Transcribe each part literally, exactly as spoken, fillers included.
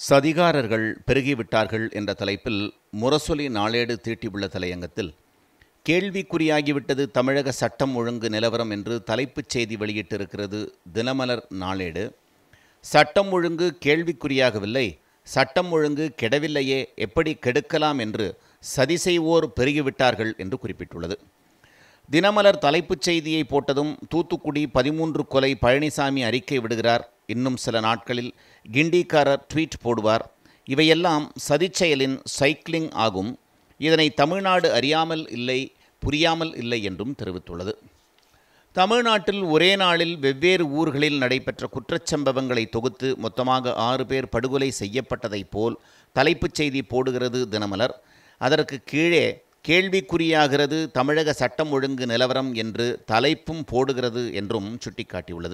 சதிகாரர்கள் பெருகிவிட்டார்கள் என்ற தலைப்பில் முரசொலி நாளேடு தீட்டியுள்ள தலையங்கத்தில், கேள்விக்குறியாகிவிட்டது தமிழக சட்டம் ஒழுங்கு நிலவரம் என்று தலைப்புச் செய்தி வெளியிட்டிருக்கிறது தினமலர் நாளேடு. சட்டம் ஒழுங்கு கேள்விக்குறியாகவில்லை, சட்டம் ஒழுங்கு கெடவில்லையே, எப்படி கெடுக்கலாம் என்று சதி செய்வோர் பெருகிவிட்டார்கள் என்று குறிப்பிட்டுள்ளது. தினமலர் தலைப்புச் செய்தியை போட்டதும் தூத்துக்குடி பதிமூன்று கொலை பழனிசாமி அறிக்கை விடுகிறார், இன்னும் சில நாட்களில் கிண்டிக்காரர் ட்வீட் போடுவார், இவையெல்லாம் சதிச்செயலின் சைக்கிளிங் ஆகும், இதனை தமிழ்நாடு அறியாமல் இல்லை, புரியாமல் இல்லை என்றும் தெரிவித்துள்ளது. தமிழ்நாட்டில் ஒரே நாளில் வெவ்வேறு ஊர்களில் நடைபெற்ற குற்றச்சம்பவங்களை தொகுத்து மொத்தமாக ஆறு பேர் படுகொலை செய்யப்பட்டதைப் போல் தலைப்புச் செய்தி போடுகிறது தினமலர். அதற்கு கீழே கேள்விக்குறியாகிறது தமிழக சட்டம் ஒழுங்கு நிலவரம் என்று தலைப்பும் போடுகிறது என்றும் சுட்டிக்காட்டியுள்ளது.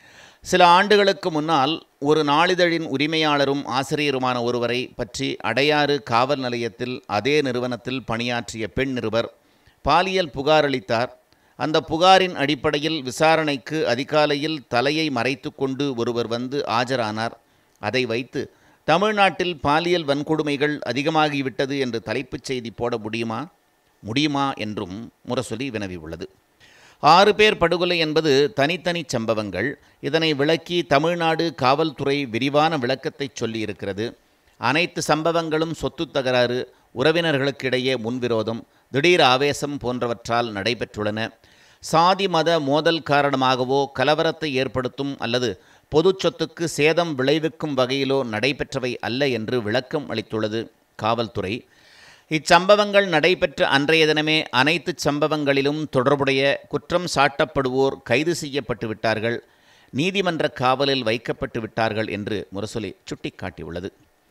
சில ஆண்டுகளுக்கு முன்னால் ஒரு நாளிதழின் உரிமையாளரும் ஆசிரியருமான ஒருவரை பற்றி அடையாறு காவல் நிலையத்தில் அதே நிறுவனத்தில் பணியாற்றிய பெண் நிருபர் பாலியல் புகார் அளித்தார். அந்த புகாரின் அடிப்படையில் விசாரணைக்கு அதிகாலையில் தலையை மறைத்து கொண்டு ஒருவர் வந்து ஆஜரானார். அதை வைத்து தமிழ்நாட்டில் பாலியல் வன்கொடுமைகள் அதிகமாகிவிட்டது என்று தலைப்புச் செய்தி போட முடியுமா முடியுமா என்றும் முரசொலி வினவியுள்ளது. ஆறு பேர் படுகொலை என்பது தனித்தனி சம்பவங்கள். இதனை விளக்கி தமிழ்நாடு காவல்துறை விரிவான விளக்கத்தை சொல்லியிருக்கிறது. அனைத்து சம்பவங்களும் சொத்து தகராறு, உறவினர்களுக்கிடையே முன்விரோதம், திடீர் ஆவேசம் போன்றவற்றால் நடைபெற்றுள்ளன. சாதி மத மோதல் காரணமாகவோ கலவரத்தை ஏற்படுத்தும் அல்லது பொது சொத்துக்கு சேதம் விளைவிக்கும் வகையிலோ நடைபெற்றவை அல்ல என்று விளக்கம் அளித்துள்ளது காவல்துறை. இச்சம்பவங்கள் நடைபெற்ற அன்றைய தினமே அனைத்து சம்பவங்களிலும் தொடர்புடைய குற்றம் சாட்டப்படுவோர் கைது செய்யப்பட்டு விட்டார்கள், நீதிமன்ற காவலில் வைக்கப்பட்டு விட்டார்கள் என்று முரசொலி சுட்டிக்காட்டியுள்ளது.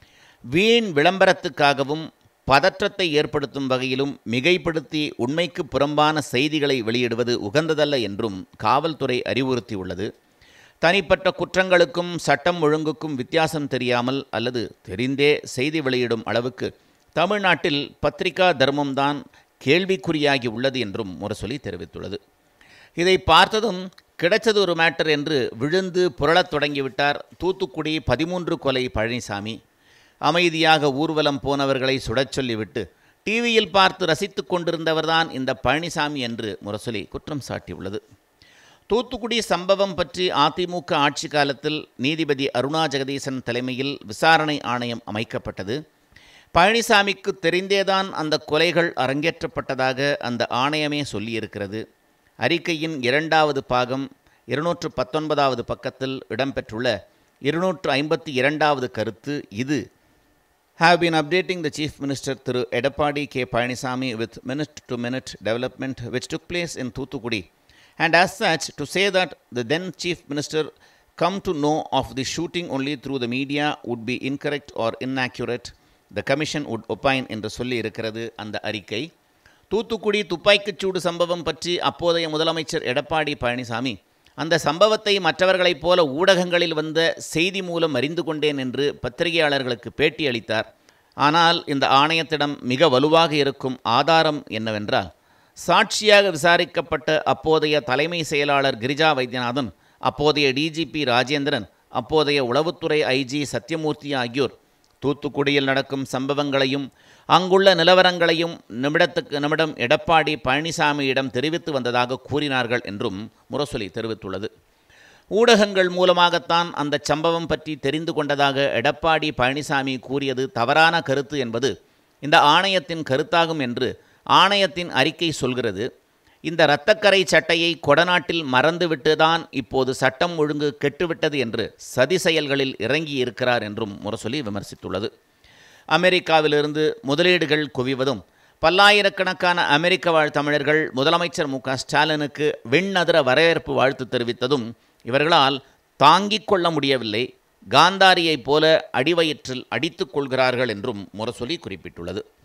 வீண் விளம்பரத்துக்காகவும் பதற்றத்தை ஏற்படுத்தும் வகையிலும் மிகைப்படுத்தி உண்மைக்கு புறம்பான செய்திகளை வெளியிடுவது உகந்ததல்ல என்றும் காவல்துறை அறிவுறுத்தியுள்ளது. தனிப்பட்ட குற்றங்களுக்கும் சட்டம் ஒழுங்குக்கும் வித்தியாசம் தெரியாமல் அல்லது தெரிந்தே செய்தி வெளியிடும் அளவுக்கு தமிழ்நாட்டில் பத்திரிகா தர்மம்தான் கேள்விக்குறியாகி உள்ளது என்றும் முரசொலி தெரிவித்துள்ளது. இதை பார்த்ததும் கிடைச்சது ஒரு மேட்டர் என்று விழுந்து புரளத் தொடங்கிவிட்டார் தூத்துக்குடி பதிமூன்று கொலை பழனிசாமி. அமைதியாக ஊர்வலம் போனவர்களை சுடச் சொல்லிவிட்டு டிவியில் பார்த்து ரசித்து கொண்டிருந்தவர்தான் இந்த பழனிசாமி என்று முரசொலி குற்றம் சாட்டியுள்ளது. தூத்துக்குடி சம்பவம் பற்றி அதிமுக ஆட்சி காலத்தில் நீதிபதி அருணா ஜெகதீசன் தலைமையில் விசாரணை ஆணையம் அமைக்கப்பட்டது. பழனிசாமிக்கு தெரிந்தேதான் அந்த கொலைகள் அரங்கேற்றப்பட்டதாக அந்த ஆணையமே சொல்லியிருக்கிறது. அறிக்கையின் இரண்டாவது பாகம் இருநூற்று பத்தொன்பதாவது பக்கத்தில் இடம்பெற்றுள்ள இருநூற்று ஐம்பத்தி இரண்டாவது கருத்து இது. Have been updating the Chief Minister Thiru Edappadi K. Palanisamy with minute-to-minute development which took place in Thoothukudi, and as such to say that the then Chief Minister come to know of the shooting only through the media would be incorrect or inaccurate. The Commission would opine என்று சொல்லி இருக்கிறது அந்த அறிக்கை. தூத்துக்குடி துப்பாக்கிச்சூடு சம்பவம் பற்றி அப்போதைய முதலமைச்சர் எடப்பாடி பழனிசாமி, அந்த சம்பவத்தை மற்றவர்களைப் போல ஊடகங்களில் வந்த செய்தி மூலம் அறிந்து கொண்டேன் என்று பத்திரிகையாளர்களுக்கு பேட்டி அளித்தார். ஆனால் இந்த ஆணையத்திடம் மிக வலுவாக இருக்கும் ஆதாரம் என்னவென்றால், சாட்சியாக விசாரிக்கப்பட்ட அப்போதைய தலைமை செயலாளர் கிரிஜா வைத்தியநாதன், அப்போதைய டிஜிபி ராஜேந்திரன், அப்போதைய உளவுத்துறை ஐஜி சத்யமூர்த்தி ஆகியோர் தூத்துக்குடியில் நடக்கும் சம்பவங்களையும் அங்குள்ள நிலவரங்களையும் நிமிடத்துக்கு நிமிடம் எடப்பாடி பழனிசாமியிடம் தெரிவித்து வந்ததாக கூறினார்கள் என்றும் முரசொலி தெரிவித்துள்ளது. ஊடகங்கள் மூலமாகத்தான் அந்த சம்பவம் பற்றி தெரிந்து கொண்டதாக எடப்பாடி பழனிசாமி கூறியது தவறான கருத்து என்பது இந்த ஆணையத்தின் கருத்தாகும் என்று ஆணையத்தின் அறிக்கை சொல்கிறது. இந்த இரத்தக்கரை சட்டையை கொடநாட்டில் மறந்துவிட்டுதான் இப்போது சட்டம் ஒழுங்கு கெட்டுவிட்டது என்று சதி செயல்களில் இறங்கி இருக்கிறார் என்றும் முரசொலி விமர்சித்துள்ளது. அமெரிக்காவிலிருந்து முதலீடுகள் குவிவதும் பல்லாயிரக்கணக்கான அமெரிக்க வாழ் தமிழர்கள் முதலமைச்சர் மு க ஸ்டாலினுக்கு விண்ணதிர வரவேற்பு வாழ்த்து தெரிவித்ததும் இவர்களால் தாங்கிக் கொள்ள முடியவில்லை, காந்தாரியைப் போல அடிவயிற்றில் அடித்துக் கொள்கிறார்கள் என்றும் முரசொலி குறிப்பிட்டுள்ளது.